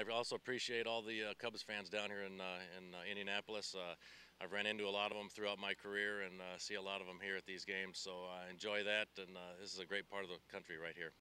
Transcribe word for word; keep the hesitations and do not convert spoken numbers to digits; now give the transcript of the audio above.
I also appreciate all the uh, Cubs fans down here in, uh, in uh, Indianapolis. Uh, I've ran into a lot of them throughout my career and uh, see a lot of them here at these games, so I enjoy that, and uh, this is a great part of the country right here.